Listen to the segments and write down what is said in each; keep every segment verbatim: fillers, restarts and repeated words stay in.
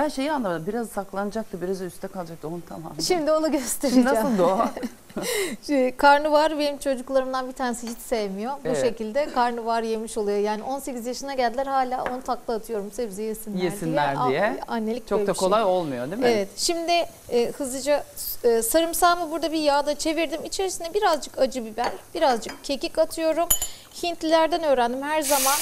Ben şeyi anlamadım. Biraz saklanacaktı, biraz üstte kalacaktı. Onu tamam. Şimdi onu göstereceğim. Nasıl o? Karnabahar benim çocuklarımdan bir tanesi hiç sevmiyor. Evet. Bu şekilde karnabahar yemiş oluyor. Yani on sekiz yaşına geldiler, hala on takla atıyorum sebze yesinler, Yesinler diye. diye. Annelik Çok böyle da bir şey. kolay olmuyor değil mi? Evet. Şimdi e, hızlıca e, sarımsağımı burada bir yağda çevirdim. İçerisine birazcık acı biber, birazcık kekik atıyorum. Hintlilerden öğrendim her zaman.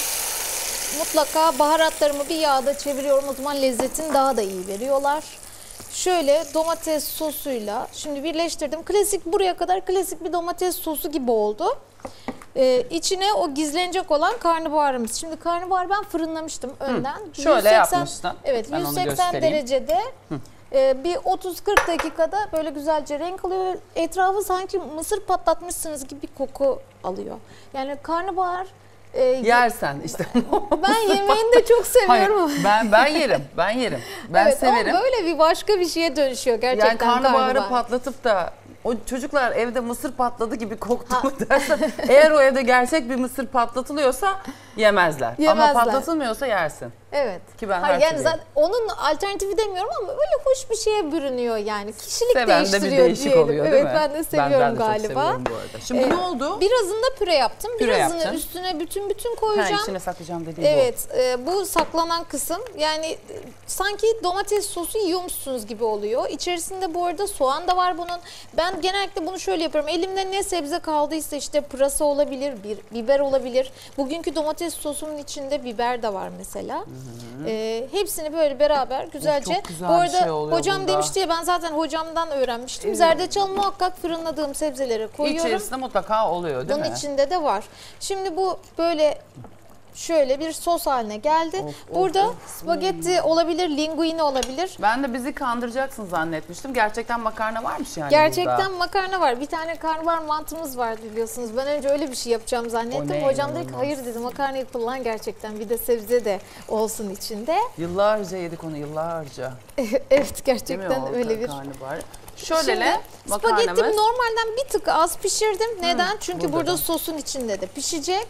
Mutlaka baharatlarımı bir yağda çeviriyorum. O zaman lezzetini daha da iyi veriyorlar. Şöyle domates sosuyla şimdi birleştirdim. Klasik, buraya kadar klasik bir domates sosu gibi oldu. Ee, içine o gizlenecek olan karnabaharımız. Şimdi karnabahar ben fırınlamıştım önden. Hı, şöyle yapmışsın. Evet, ben yüz seksen derecede e, bir otuz kırk dakikada böyle güzelce renk alıyor. Etrafı sanki mısır patlatmışsınız gibi bir koku alıyor. Yani karnabahar e, yersen işte. ben yemeğini de çok seviyorum. Hayır, ben ben yerim. Ben yerim. Ben evet, severim. O böyle bir başka bir şeye dönüşüyor gerçekten. Yani karnabaharı karnabahar. patlatıp da o çocuklar evde mısır patladı gibi koktu mu dersen, eğer o evde gerçek bir mısır patlatılıyorsa yemezler. Yemezler. Ama patlatılmıyorsa yersin. Evet. Ki ben Hayır, her yani türlü zaten onun alternatifi demiyorum ama öyle hoş bir şeye bürünüyor yani. Kişilik seven değiştiriyor de bir değişik diyelim. oluyor evet, değil mi? ben de seviyorum ben, ben de galiba. Çok seviyorum bu arada. Şimdi Ee, ne oldu? Birazını da püre yaptım. Püre birazını yaptın. üstüne bütün bütün koyacağım. Ha, içine saklayacağım dediğim evet, bu. Evet, e, bu saklanan kısım. Yani e, sanki domates sosu yiyormuşsunuz gibi oluyor. İçerisinde bu arada soğan da var bunun. Ben genellikle bunu şöyle yapıyorum. Elimde ne sebze kaldıysa işte pırasa olabilir, bir biber olabilir. Bugünkü domates sosunun içinde biber de var mesela. Hı hı. E, hepsini böyle beraber güzelce. Çok güzel bu arada bir şey oluyor hocam bunda. demişti ya, ben zaten hocamdan öğrenmiştim. Evet. Zerdeçal muhakkak fırınladığım sebzelere koyuyorum. İçerisinde mutlaka oluyor değil Bunun mi? içinde de var. Şimdi bu böyle şöyle bir sos haline geldi. Of, Burada of, of. spagetti hmm. olabilir, linguine olabilir. Ben de bizi kandıracaksın zannetmiştim. Gerçekten makarna varmış yani Gerçekten burada. makarna var. Bir tane karnabahar mantımız var biliyorsunuz. Ben önce öyle bir şey yapacağım zannettim. Hocam dedi ki hayır dedi, makarnayı kullan gerçekten. Bir de sebze de olsun içinde. Yıllarca yedik onu, yıllarca. Evet, gerçekten öyle bir. Karnabahar. Şöyle spagettimi normalden bir tık az pişirdim. Neden? Hmm, Çünkü burada, burada sosun içinde de pişecek.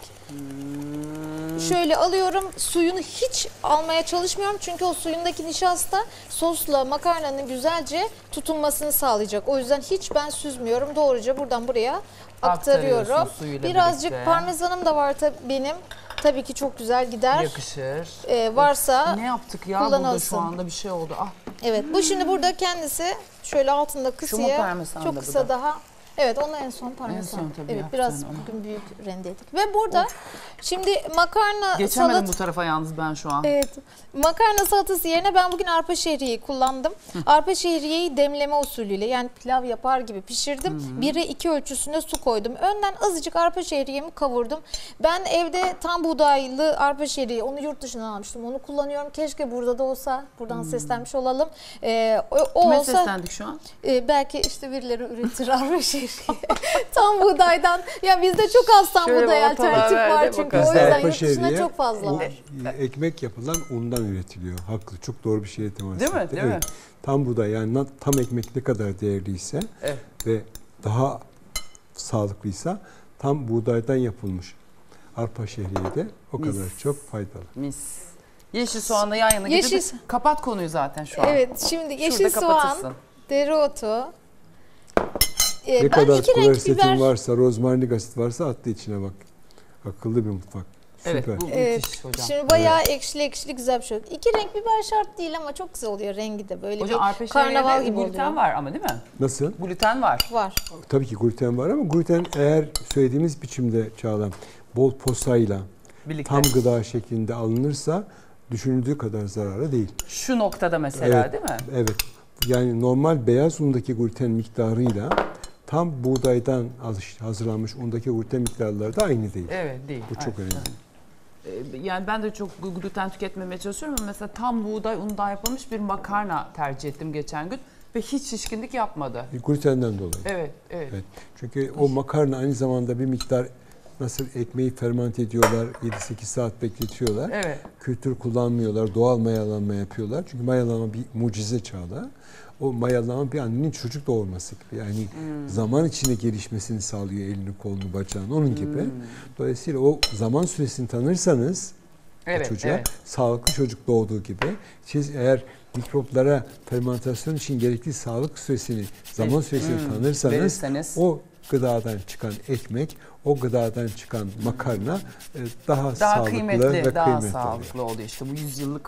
Hmm. Şöyle alıyorum. Suyunu hiç almaya çalışmıyorum. Çünkü o suyundaki nişasta sosla makarnanın güzelce tutunmasını sağlayacak. O yüzden hiç ben süzmüyorum. Doğruca buradan buraya aktarıyorum. Birazcık birlikte. Parmesanım da var tabii benim. Tabii ki çok güzel gider. Yakışır. Ee, varsa ne yaptık ya burada şu anda bir şey oldu. Ah. Evet, bu şimdi burada kendisi şöyle altında kısıya çok kısa daha. Evet, onu en son parmesan. En son tabii. Evet, biraz bugün büyük rendeledik. Ve burada of. Şimdi makarna geçemedim salat... bu tarafa yalnız ben şu an. Evet. Makarna salatası yerine ben bugün arpa şehriyeyi kullandım. Hı. Arpa şehriyeyi demleme usulüyle, yani pilav yapar gibi pişirdim. bire iki ölçüsünde su koydum. Önden azıcık arpa şehriyemi kavurdum. Ben evde tam buğdaylı arpa şehriye, onu yurt dışından almıştım. Onu kullanıyorum. Keşke burada da olsa. Buradan hmm. seslenmiş olalım. Ee, o, o Kime olsa, seslendik şu an? E, belki işte birileri üretir arpa şehriye. Tam buğdaydan. Ya bizde çok az tam şöyle buğday alternatif var çünkü o yüzden yurt dışında çok fazla var. Ekmek yapılan undan üretiliyor. Haklı. Çok doğru bir şeye temas Değil mi? etti. Değil evet. mi? Tam buğday, yani tam ekmek ne kadar değerliyse evet. ve daha sağlıklıysa tam buğdaydan yapılmış arpa şehriye de o Mis. kadar çok faydalı. Mis. Yeşil soğanla yan yana yeşil... getirdik. Kapat konuyu zaten şu an. Evet, şimdi yeşil Şurada soğan, dereotu. Ee, ne kadar kolesterol varsa, rozmarinik asit varsa attı içine bak. Akıllı bir mutfak. Evet, Süper. bu evet, müthiş hocam. Şimdi bayağı evet. ekşili ekşili güzel bir şey. İki renk biber şart değil ama çok güzel oluyor rengi de, böyle hocam, bir karnaval gibi gluten oluyor. var ama değil mi? Nasıl? Gluten var. Var. Tabii ki gluten var ama gluten eğer söylediğimiz biçimde Çağlan, bol posayla birlikte tam gıda şeklinde alınırsa düşünüldüğü kadar zararlı değil. Şu noktada mesela evet, değil mi? Evet. Yani normal beyaz undaki gluten miktarıyla tam buğdaydan hazırlanmış undaki gluten miktarları da aynı değil. Evet, değil. Bu çok evet, önemli. Evet. Yani ben de çok gluten tüketmemeye çalışıyorum ama mesela tam buğday undan yapılmış bir makarna tercih ettim geçen gün ve hiç şişkinlik yapmadı. Glutenden dolayı. Evet, evet. evet. Çünkü o makarna aynı zamanda bir miktar, nasıl ekmeği fermente ediyorlar, yedi sekiz saat bekletiyorlar. Evet. Kültür kullanmıyorlar, doğal mayalanma yapıyorlar. Çünkü mayalanma bir mucize çağda. O mayalanma bir annenin çocuk doğurması gibi. Yani hmm. zaman içinde gelişmesini sağlıyor, elini, kolunu, bacağını, onun gibi. Hmm. Dolayısıyla o zaman süresini tanırsanız evet, çocuğa evet. sağlıklı çocuk doğduğu gibi. Siz eğer mikroplara fermentasyon için gerekli sağlık süresini, zaman süresini Hmm, tanırsanız verirseniz. o gıdadan çıkan ekmek, o gıdadan çıkan makarna e, daha, Daha sağlıklı kıymetli, ve daha kıymetli sağlıklı oluyor. İşte bu yüzyıllık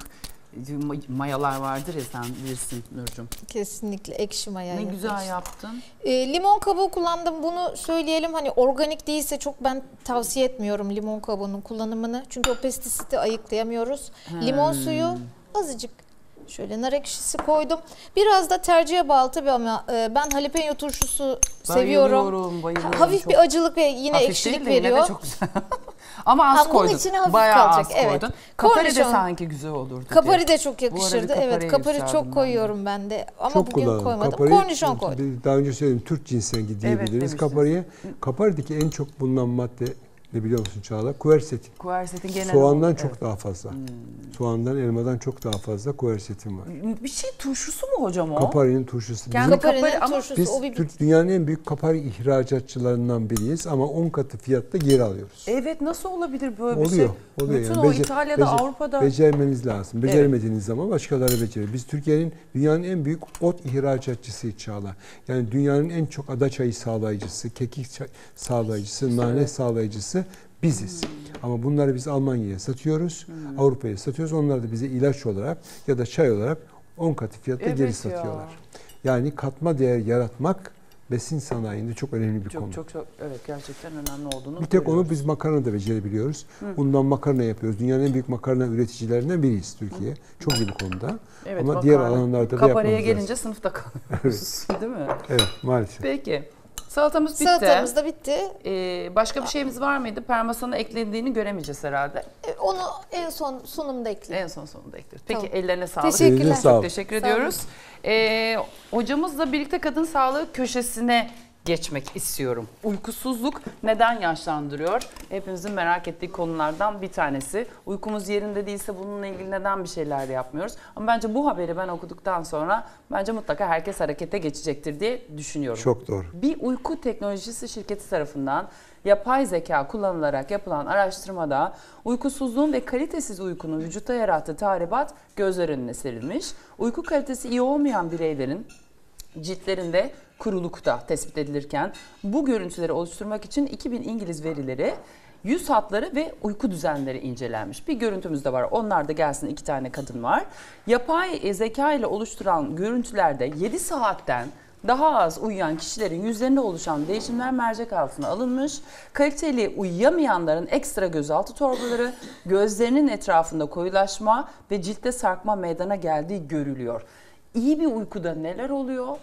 mayalar vardır ya, sen bilirsin Nurcuğum. Kesinlikle ekşi maya Ne yapıyoruz. güzel yaptın. E, limon kabuğu kullandım. Bunu söyleyelim. Hani organik değilse çok ben tavsiye etmiyorum limon kabuğunun kullanımını. Çünkü o pestisiti ayıklayamıyoruz. Limon suyu azıcık şöyle nar ekşisi koydum. Biraz da tercihe bağlı tabii ama e, ben jalapeno turşusu seviyorum. Bayılıyorum, bayılıyorum. Hafif Çok bir acılık ve yine hafif ekşilik değil de yine de veriyor. çok güzel. Ama az Ha, bunun koydun. içine hafif Bayağı kalacak, az evet. koydun. Kapari de Kornişon. sanki güzel olurdu. Kapari diye. de çok Bu arada yakışırdı. kapariye Evet, kapari yükseldim ben çok de. koyuyorum ben de. Ama Çok bugün kullanalım. koymadım. Kapari, Kornişon koy. daha önce söyledim, Türk cinsengi diyebiliriz. demiştiniz. Kapariye, kaparideki en çok bulunan madde ne biliyor musun Çağla? Kuersetin. Kuersetin genel Soğandan olarak- çok evet. daha fazla. Hmm. Soğandan, elmadan çok daha fazla kuersetin var. Bir şey turşusu mu hocam o? Kaparinin turşusu. Yani Bizim, kapari Kaparinin ama turşusu biz o bir Türk dünyanın en büyük kapari ihracatçılarından biriyiz ama on katı fiyatta geri alıyoruz. Evet, nasıl olabilir böyle bir Oluyor, şey? oluyor. Bütün Yani o bece- İtalya'da, bece- Avrupa'da. Becermeniz lazım. Beceremediğiniz zaman başkaları becerir. Biz Türkiye'nin dünyanın en büyük ot ihracatçısı Çağla. Yani dünyanın en çok ada çayı sağlayıcısı, kekik çay sağlayıcısı, nane Evet. sağlayıcısı biziz. Hmm. Ama bunları biz Almanya'ya satıyoruz, Avrupa'ya satıyoruz. Onlar da bize ilaç olarak ya da çay olarak on katı fiyatta Evet geri ya. satıyorlar. Yani katma değer yaratmak besin sanayinde çok önemli bir Çok konu. çok çok evet, gerçekten önemli olduğunu Bir tek onu görüyoruz. biz makarna da becerebiliyoruz. Bundan makarna yapıyoruz. Dünyanın en büyük makarna üreticilerinden biriyiz Türkiye. Çok iyi bir konuda. Evet, Ama makarna. diğer alanlarda da Kapariye yapmamız gelince lazım. sınıfta kalıyoruz. Değil mi? Evet, maalesef. Peki. Salatamız bitti. salatamız da bitti. Ee, başka bir şeyimiz var mıydı? Parmesan'a eklendiğini göremeyeceğiz herhalde. E, Onu en son sunumda ekledim. En son sonunda ekleriz. Peki, Tamam. ellerine sağlık. Teşekkürler. Elinize Çok sağlık. teşekkür Sağ olun. ediyoruz. Ee, hocamızla birlikte kadın sağlığı köşesine geçmek istiyorum. Uykusuzluk neden yaşlandırıyor? Hepimizin merak ettiği konulardan bir tanesi. Uykumuz yerinde değilse bununla ilgili neden bir şeyler yapmıyoruz? Ama bence bu haberi ben okuduktan sonra bence mutlaka herkes harekete geçecektir diye düşünüyorum. Çok doğru. Bir uyku teknolojisi şirketi tarafından yapay zeka kullanılarak yapılan araştırmada uykusuzluğun ve kalitesiz uykunun vücutta yarattığı tahribat gözler önüne serilmiş. Uyku kalitesi iyi olmayan bireylerin ciltlerinde kuruluk da tespit edilirken bu görüntüleri oluşturmak için iki bin İngiliz verileri, yüz hatları ve uyku düzenleri incelenmiş. Bir görüntümüz de var. Onlar da gelsin, iki tane kadın var. Yapay zeka ile oluşturan görüntülerde yedi saatten daha az uyuyan kişilerin yüzlerinde oluşan değişimler mercek altına alınmış. Kaliteli uyuyamayanların ekstra gözaltı torbaları, gözlerinin etrafında koyulaşma ve ciltte sarkma meydana geldiği görülüyor. İyi bir uykuda neler oluyor?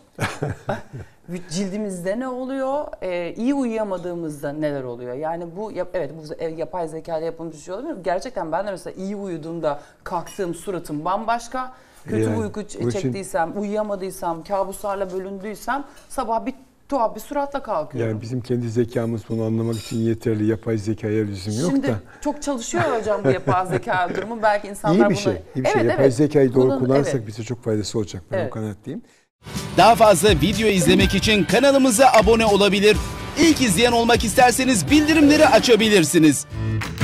Cildimizde ne oluyor? Ee, iyi uyuyamadığımızda neler oluyor? Yani bu yap, evet bu yapay zeka ile yapılmış bir şey olabilir mi? Gerçekten ben de mesela iyi uyuduğumda kalktığım suratım bambaşka. Kötü Yani, uyku bu için- çektiysem, uyuyamadıysam, kabuslarla bölündüysem sabah bir tuhaf bir suratla kalkıyorum. Yani bizim kendi zekamız bunu anlamak için yeterli, yapay zekaya lüzum yok Şimdi da. çok çalışıyor hocam bu yapay zeka durumu. Belki insanlar İyi bir buna... şey. İyi bir şey. Evet, Yapay evet. zekayı doğru Kullan- kullanırsak evet. bize çok faydası olacak. Ben Evet. o kanaatteyim. Daha fazla video izlemek için kanalımıza abone olabilir. İlk izleyen olmak isterseniz bildirimleri açabilirsiniz.